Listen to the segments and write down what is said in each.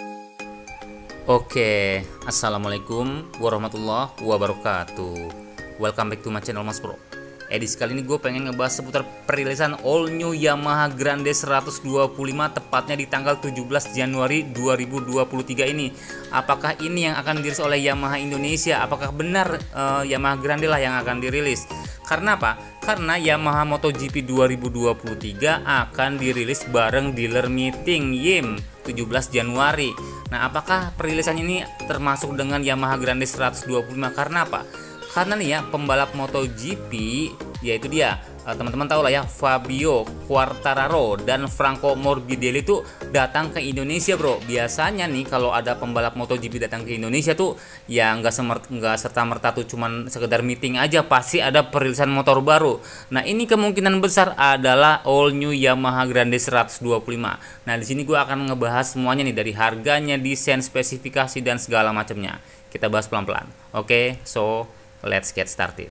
Oke, assalamualaikum warahmatullahi wabarakatuh. Welcome back to my channel Mas Bro. Edisi kali ini gue pengen ngebahas seputar perilisan all new Yamaha Grande 125 tepatnya di tanggal 17 Januari 2023 ini. Apakah ini yang akan dirilis oleh Yamaha Indonesia? Apakah benar Yamaha Grande lah yang akan dirilis? Karena apa? Karena Yamaha MotoGP 2023 akan dirilis bareng dealer meeting YIM 17 Januari. Nah, apakah perilisan ini termasuk dengan Yamaha Grande 125? Karena apa? Karena nih ya, pembalap MotoGP yaitu dia teman-teman tahu lah ya, Fabio Quartararo dan Franco Morbidelli itu datang ke Indonesia, bro. Biasanya nih kalau ada pembalap MotoGP datang ke Indonesia tuh ya nggak serta-merta tuh cuman sekedar meeting aja, pasti ada perilisan motor baru. Nah, ini kemungkinan besar adalah all new Yamaha Grande 125. Nah, di sini gue akan ngebahas semuanya nih, dari harganya, desain, spesifikasi dan segala macamnya. Kita bahas pelan-pelan. Oke, so let's get started.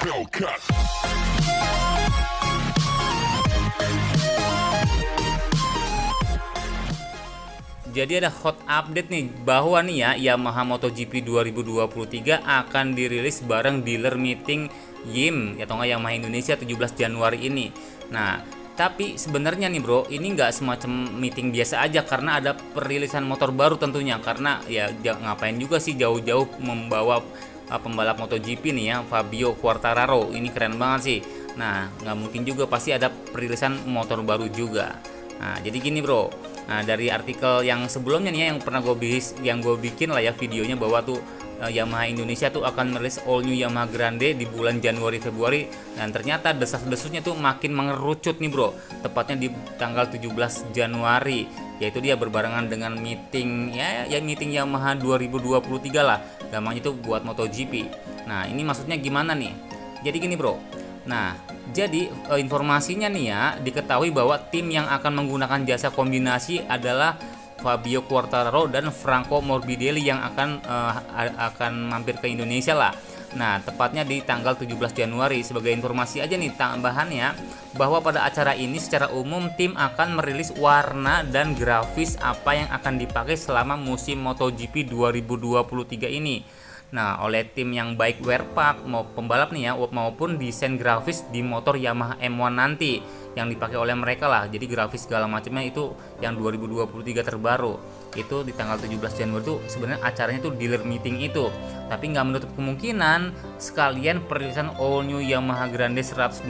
Jadi ada hot update nih bahwa nih ya, Yamaha MotoGP 2023 akan dirilis bareng dealer meeting YIM atau nggak Yamaha Indonesia 17 Januari ini. Nah, tapi sebenarnya nih bro, ini nggak semacam meeting biasa aja karena ada perilisan motor baru tentunya. Karena ya ngapain juga sih jauh-jauh membawa pembalap MotoGP nih ya, Fabio Quartararo, ini keren banget sih. Nah, nggak mungkin juga, pasti ada perilisan motor baru juga. Nah, jadi gini bro. Nah, dari artikel yang sebelumnya nih ya, yang pernah gue bikin lah ya videonya, bahwa tuh Yamaha Indonesia tuh akan merilis all new Yamaha Grande di bulan Januari Februari, dan ternyata desas-desusnya tuh makin mengerucut nih bro, tepatnya di tanggal 17 Januari, yaitu dia berbarengan dengan meeting meeting Yamaha 2023 lah, gampangnya itu buat MotoGP. Nah, ini maksudnya gimana nih? Jadi gini bro. Nah, jadi informasinya nih ya, diketahui bahwa tim yang akan menggunakan jasa kombinasi adalah Fabio Quartararo dan Franco Morbidelli yang akan mampir ke Indonesia lah. Nah, tepatnya di tanggal 17 Januari. Sebagai informasi aja nih tambahannya, bahwa pada acara ini secara umum tim akan merilis warna dan grafis apa yang akan dipakai selama musim MotoGP 2023 ini. Nah, oleh tim yang baik wear pack mau pembalap nih ya, maupun desain grafis di motor Yamaha M1 nanti yang dipakai oleh mereka lah. Jadi grafis segala macamnya itu yang 2023 terbaru. Itu di tanggal 17 Januari itu sebenarnya acaranya itu dealer meeting itu. Tapi nggak menutup kemungkinan sekalian perilisan all new Yamaha Grande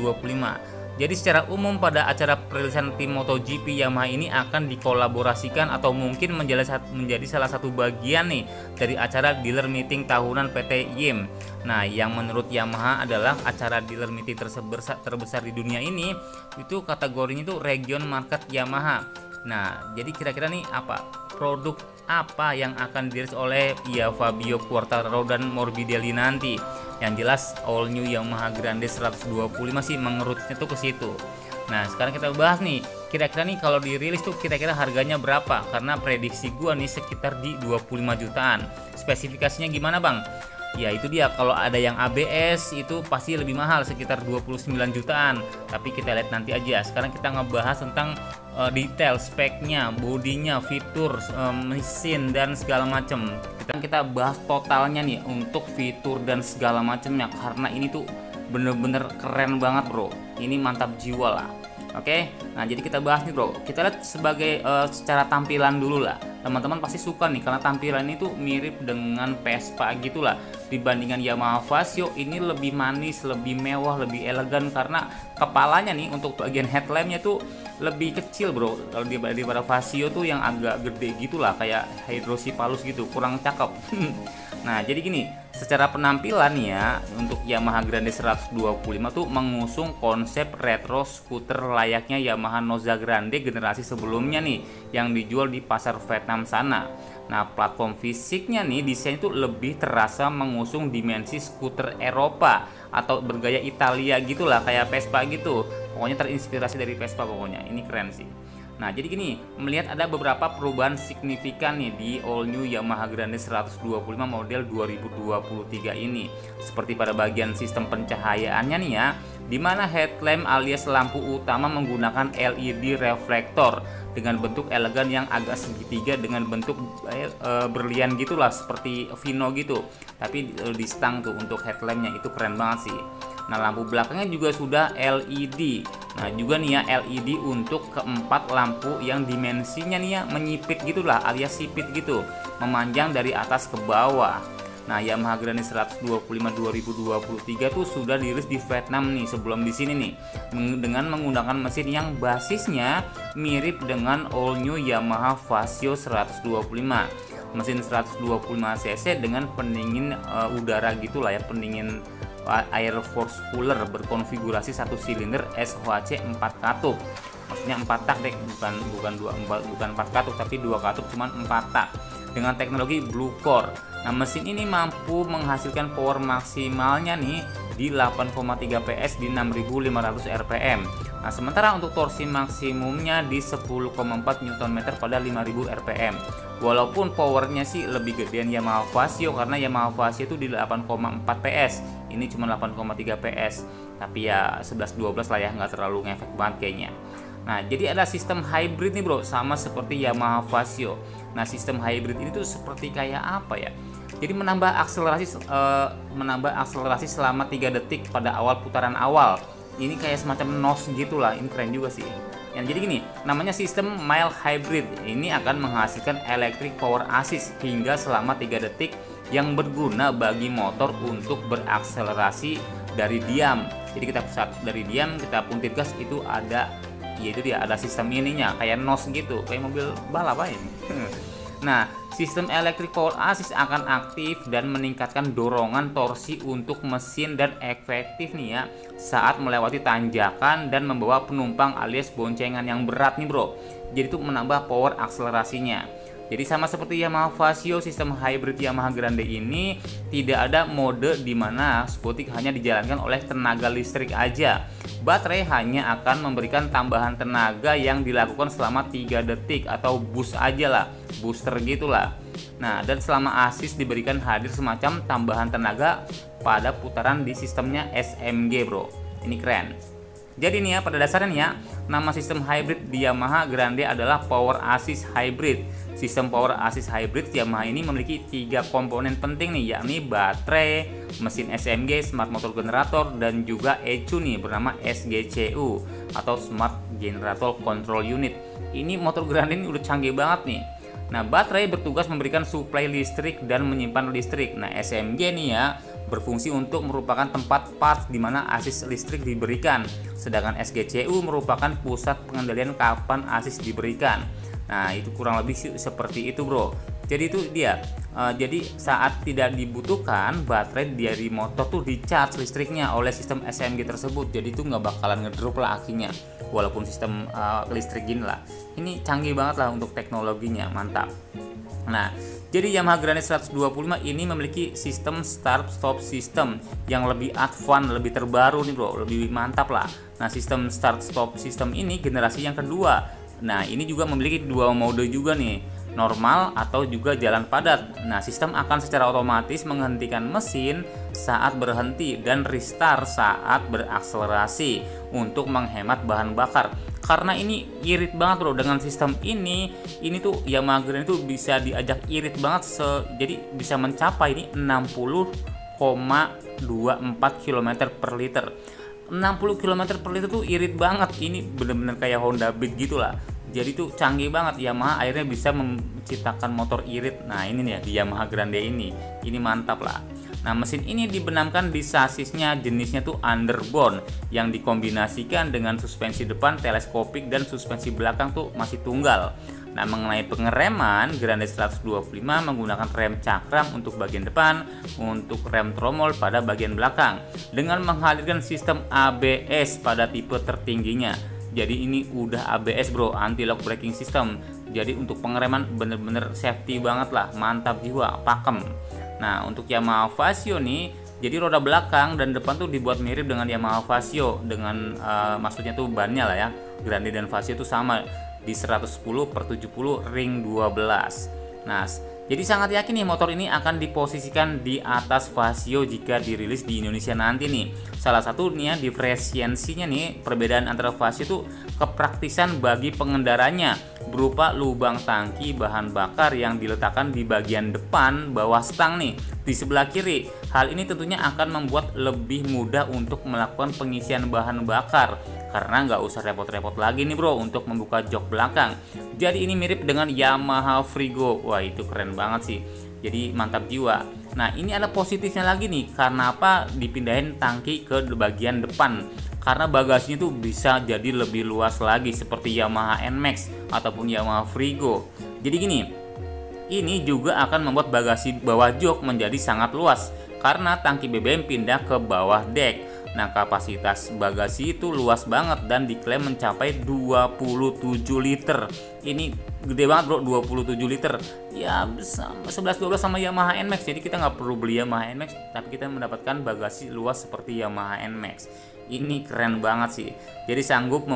125. Jadi secara umum pada acara perilisan tim MotoGP Yamaha ini akan dikolaborasikan atau mungkin menjadi salah satu bagian nih dari acara dealer meeting tahunan PT YIM. Nah, yang menurut Yamaha adalah acara dealer meeting terbesar di dunia ini, itu kategorinya itu region market Yamaha. Nah, jadi kira-kira nih produk apa yang akan dirilis oleh Fabio Quartararo dan Morbidelli nanti? Yang jelas all new Yamaha Grande 125 sih mengerutnya tuh ke situ. Nah, sekarang kita bahas nih, kira-kira nih kalau dirilis tuh kira-kira harganya berapa? Karena prediksi gua nih sekitar di 25 jutaan. Spesifikasinya gimana bang? Ya itu dia, kalau ada yang ABS itu pasti lebih mahal, sekitar 29 jutaan. Tapi kita lihat nanti aja. Sekarang kita ngebahas tentang detail speknya, bodinya, fitur, mesin dan segala macam. Kita bahas totalnya nih untuk fitur dan segala macamnya, karena ini tuh bener-bener keren banget bro. Ini mantap jiwa lah. Oke, nah jadi kita bahas nih bro. Kita lihat sebagai secara tampilan dulu lah. Teman-teman pasti suka nih karena tampilan itu mirip dengan Vespa gitulah. Dibandingkan Yamaha Vasio ini lebih manis, lebih mewah, lebih elegan, karena kepalanya nih untuk bagian headlampnya tuh lebih kecil bro. Kalau daripada Vasio tuh yang agak gede gitulah, kayak Hydrocephalus gitu, kurang cakep. Nah, jadi gini, secara penampilan ya, untuk Yamaha Grande 125 tuh mengusung konsep retro skuter layaknya Yamaha Noza Grande generasi sebelumnya nih, yang dijual di pasar Vietnam sana. Nah, platform fisiknya nih, desain itu lebih terasa mengusung dimensi skuter Eropa atau bergaya Italia gitulah, kayak Vespa gitu. Pokoknya terinspirasi dari Vespa pokoknya. Ini keren sih. Nah, jadi gini, melihat ada beberapa perubahan signifikan nih di all new Yamaha Grande 125 model 2023 ini. Seperti pada bagian sistem pencahayaannya nih ya, di mana headlamp alias lampu utama menggunakan LED reflektor dengan bentuk elegan yang agak segitiga dengan bentuk berlian gitulah, seperti Vino gitu, tapi di stang tuh untuk headlampnya, itu keren banget sih. Nah, lampu belakangnya juga sudah LED. Nah, juga nih ya LED untuk keempat lampu yang dimensinya nih ya menyipit gitulah, alias sipit gitu, memanjang dari atas ke bawah. Nah, Yamaha Grande 125 2023 tuh sudah dirilis di Vietnam nih sebelum di sini nih, dengan menggunakan mesin yang basisnya mirip dengan all new Yamaha Vasio 125. Mesin 125 cc dengan pendingin udara gitulah ya, pendingin air force cooler berkonfigurasi 1 silinder SHC 4 katup. Maksudnya 4 tak deh, bukan 4 katup tapi 2 katup, cuman 4 tak dengan teknologi Blue Core. Nah, mesin ini mampu menghasilkan power maksimalnya nih di 8,3 PS di 6.500 rpm. Nah, sementara untuk torsi maksimumnya di 10,4 Nm pada 5.000 rpm. Walaupun powernya sih lebih gedean Yamaha Vasio, karena Yamaha Vasio itu di 8,4 PS, ini cuma 8,3 PS. Tapi ya 11-12 lah ya, nggak terlalu ngefek banget kayaknya. Nah, jadi ada sistem hybrid nih bro, sama seperti Yamaha Vasio. Nah, sistem hybrid ini tuh seperti kayak apa ya? Jadi menambah akselerasi selama 3 detik pada awal putaran awal. Ini kayak semacam NOS gitulah, ini keren juga sih. Yang jadi gini, namanya sistem mild hybrid. Ini akan menghasilkan electric power assist hingga selama 3 detik yang berguna bagi motor untuk berakselerasi dari diam. Jadi kita dari diam kita puntit gas, itu ada, yaitu dia ada sistem ininya kayak NOS gitu, kayak mobil balap aja. Nah, sistem electric power assist akan aktif dan meningkatkan dorongan torsi untuk mesin dan efektif nih ya saat melewati tanjakan dan membawa penumpang alias boncengan yang berat nih bro. Jadi itu menambah power akselerasinya. Jadi sama seperti Yamaha Vasio, sistem hybrid Yamaha Grande ini tidak ada mode di mana spotik hanya dijalankan oleh tenaga listrik aja. Baterai hanya akan memberikan tambahan tenaga yang dilakukan selama 3 detik atau boost aja lah, booster gitulah. Nah, dan selama assist diberikan hadir semacam tambahan tenaga pada putaran di sistemnya SMG bro. Ini keren. Jadi nih ya, pada dasarnya nih ya, nama sistem hybrid di Yamaha Grande adalah Power Assist Hybrid. Sistem Power Assist Hybrid Yamaha ini memiliki 3 komponen penting nih, yakni baterai, mesin SMG, Smart Motor Generator, dan juga ECU nih bernama SGCU atau Smart Generator Control Unit. Ini motor Grande ini udah canggih banget nih. Nah, baterai bertugas memberikan suplai listrik dan menyimpan listrik. Nah, SMG nih ya berfungsi untuk merupakan tempat parts di mana asis listrik diberikan. Sedangkan SGCU merupakan pusat pengendalian kapan asis diberikan. Nah, itu kurang lebih seperti itu bro. Jadi itu dia. Jadi saat tidak dibutuhkan, baterai dari motor tuh di charge listriknya oleh sistem SMG tersebut. Jadi itu nggak bakalan ngedrop lah akhirnya, walaupun sistem listrik gini lah. Ini canggih banget lah untuk teknologinya, mantap. Nah, jadi Yamaha Grande 125 ini memiliki sistem start stop system yang lebih advance, lebih terbaru nih bro, lebih mantap lah. Nah, sistem start stop system ini generasi yang kedua. Nah, ini juga memiliki 2 mode juga nih, normal atau juga jalan padat. Nah, sistem akan secara otomatis menghentikan mesin saat berhenti dan restart saat berakselerasi untuk menghemat bahan bakar. Karena ini irit banget bro, dengan sistem ini tuh Yamaha Grande itu bisa diajak irit banget, jadi bisa mencapai ini 60,24 km per liter. 60 km per liter tuh irit banget, ini bener-bener kayak Honda Beat gitulah. Jadi tuh canggih banget, Yamaha akhirnya bisa menciptakan motor irit. Nah, ini nih di Yamaha Grande ini mantap lah. Nah, mesin ini dibenamkan di sasisnya, jenisnya tuh underbone yang dikombinasikan dengan suspensi depan teleskopik dan suspensi belakang tuh masih tunggal. Nah, mengenai pengereman, Grande 125 menggunakan rem cakram untuk bagian depan, untuk rem tromol pada bagian belakang, dengan menghadirkan sistem ABS pada tipe tertingginya. Jadi ini udah ABS bro, anti lock braking system. Jadi untuk pengereman bener-bener safety banget lah, mantap jiwa, pakem. Nah, untuk Yamaha Vasio nih, jadi roda belakang dan depan tuh dibuat mirip dengan Yamaha Vasio, dengan maksudnya tuh bannya lah ya. Grande dan Vasio tuh sama di 110/70 ring 12. Nah, Jadi sangat yakin nih motor ini akan diposisikan di atas Vasio jika dirilis di Indonesia nanti nih. Salah satunya diferensiasinya nih, perbedaan antara Vasio itu kepraktisan bagi pengendaranya berupa lubang tangki bahan bakar yang diletakkan di bagian depan bawah stang nih di sebelah kiri. Hal ini tentunya akan membuat lebih mudah untuk melakukan pengisian bahan bakar karena nggak usah repot-repot lagi nih bro untuk membuka jok belakang. Jadi ini mirip dengan Yamaha Frigo. Wah itu keren banget sih, jadi mantap jiwa. Nah ini ada positifnya lagi nih, karena apa dipindahin tangki ke bagian depan, karena bagasinya tuh bisa jadi lebih luas lagi seperti Yamaha NMAX ataupun Yamaha Frigo. Jadi gini, ini juga akan membuat bagasi bawah jok menjadi sangat luas karena tangki BBM pindah ke bawah dek. Nah kapasitas bagasi itu luas banget dan diklaim mencapai 27 liter. Ini gede banget bro, 27 liter. Ya 11-12 sama Yamaha NMAX. Jadi kita nggak perlu beli Yamaha NMAX, tapi kita mendapatkan bagasi luas seperti Yamaha NMAX. Ini keren banget sih. Jadi sanggup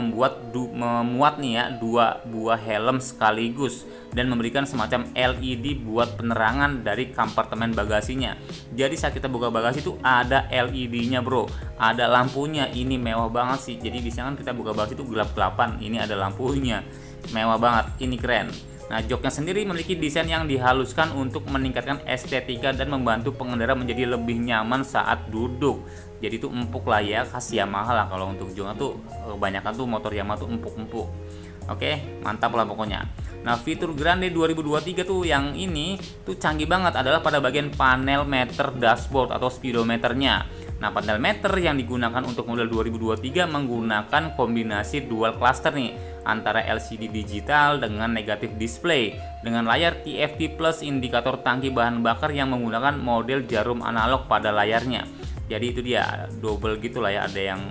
memuat nih ya 2 buah helm sekaligus dan memberikan semacam LED buat penerangan dari kompartemen bagasinya. Jadi saat kita buka bagasi itu ada LED-nya bro, ada lampunya. Ini mewah banget sih. Jadi bisa kan kita buka bagasi itu gelap-gelapan, ini ada lampunya. Mewah banget, ini keren. Nah, joknya sendiri memiliki desain yang dihaluskan untuk meningkatkan estetika dan membantu pengendara menjadi lebih nyaman saat duduk. Jadi itu empuk lah ya, khas Yamaha lah. Kalau untuk joknya tuh kebanyakan tuh motor Yamaha tuh empuk-empuk. Oke, mantap lah pokoknya. Nah, fitur Grande 2023 tuh yang ini tuh canggih banget adalah pada bagian panel meter dashboard atau speedometernya. Nah, panel meter yang digunakan untuk model 2023 menggunakan kombinasi dual cluster nih antara LCD digital dengan negatif display dengan layar TFT plus indikator tangki bahan bakar yang menggunakan model jarum analog pada layarnya. Jadi itu dia double gitu lah ya, ada yang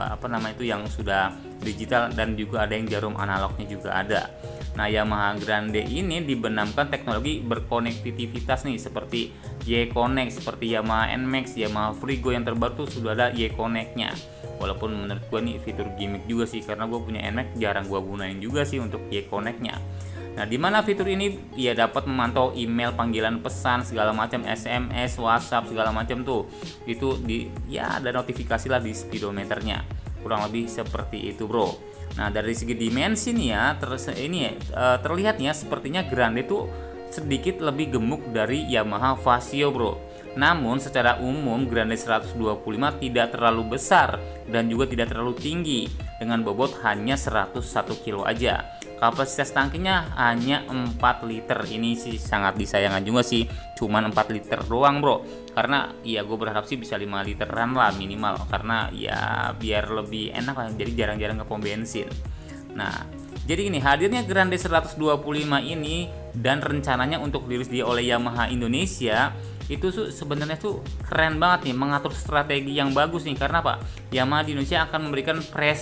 itu yang sudah digital dan juga ada yang jarum analognya juga ada. Nah Yamaha Grande ini dibenamkan teknologi berkonektivitas nih seperti Y-Connect, seperti Yamaha NMAX, Yamaha Frigo yang terbaru tuh sudah ada Y-Connect-nya. Walaupun menurut gue nih fitur gimmick juga sih, karena gue punya NMAX jarang gue gunain juga sih untuk Y-Connect-nya. Nah, di mana fitur ini ia dapat memantau email, panggilan pesan segala macam, SMS, WhatsApp segala macam tuh. Itu ada notifikasi lah di speedometernya. Kurang lebih seperti itu, bro. Nah, dari segi dimensi nih ya, terlihatnya sepertinya Grande itu sedikit lebih gemuk dari Yamaha Vasio, bro. Namun secara umum Grande 125 tidak terlalu besar dan juga tidak terlalu tinggi dengan bobot hanya 101 kilo aja. Kapasitas tangkinya hanya 4 liter. Ini sih sangat disayangkan juga sih, cuman 4 liter doang bro. Karena ya gue berharap sih bisa 5 literan lah minimal, karena ya biar lebih enak lah, jadi jarang-jarang ke pom bensin. Nah jadi ini hadirnya Grande 125 ini dan rencananya untuk dirilis oleh Yamaha Indonesia itu sebenarnya tuh keren banget nih, mengatur strategi yang bagus nih. Karena apa? Yamaha di Indonesia akan memberikan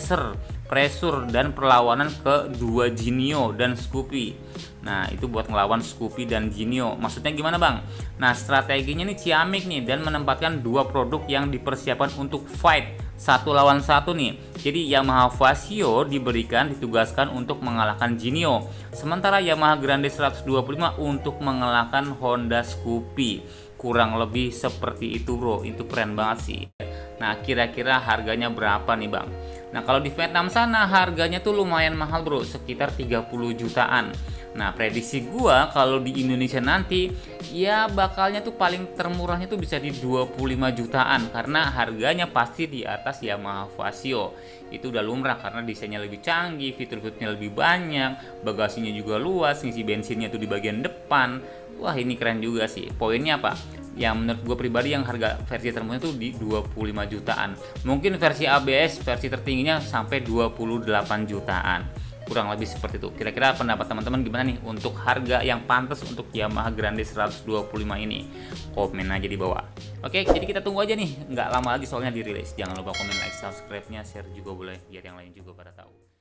pressure dan perlawanan ke dua Genio dan Scoopy. Nah itu buat ngelawan Scoopy dan Genio. Maksudnya gimana bang? Nah strateginya nih ciamik nih, dan menempatkan dua produk yang dipersiapkan untuk fight satu lawan satu nih. Jadi Yamaha Vasio ditugaskan untuk mengalahkan Genio, sementara Yamaha Grande 125 untuk mengalahkan Honda Scoopy. Kurang lebih seperti itu bro, itu keren banget sih. Nah kira-kira harganya berapa nih bang? Nah kalau di Vietnam sana harganya tuh lumayan mahal bro, sekitar 30 jutaan. Nah prediksi gua kalau di Indonesia nanti ya bakalnya tuh paling termurahnya tuh bisa di 25 jutaan, karena harganya pasti di atas Yamaha Vasio. Itu udah lumrah karena desainnya lebih canggih, fitur-fiturnya lebih banyak, bagasinya juga luas, ngisi bensinnya tuh di bagian depan. Wah ini keren juga sih. Poinnya apa? Yang menurut gue pribadi yang harga versi termurahnya tuh di 25 jutaan. Mungkin versi ABS versi tertingginya sampai 28 jutaan. Kurang lebih seperti itu. Kira-kira pendapat teman-teman gimana nih untuk harga yang pantas untuk Yamaha Grande 125 ini? Komen aja di bawah. Oke, jadi kita tunggu aja nih. Nggak lama lagi soalnya dirilis. Jangan lupa komen, like, subscribe-nya, share juga boleh biar yang lain juga pada tahu.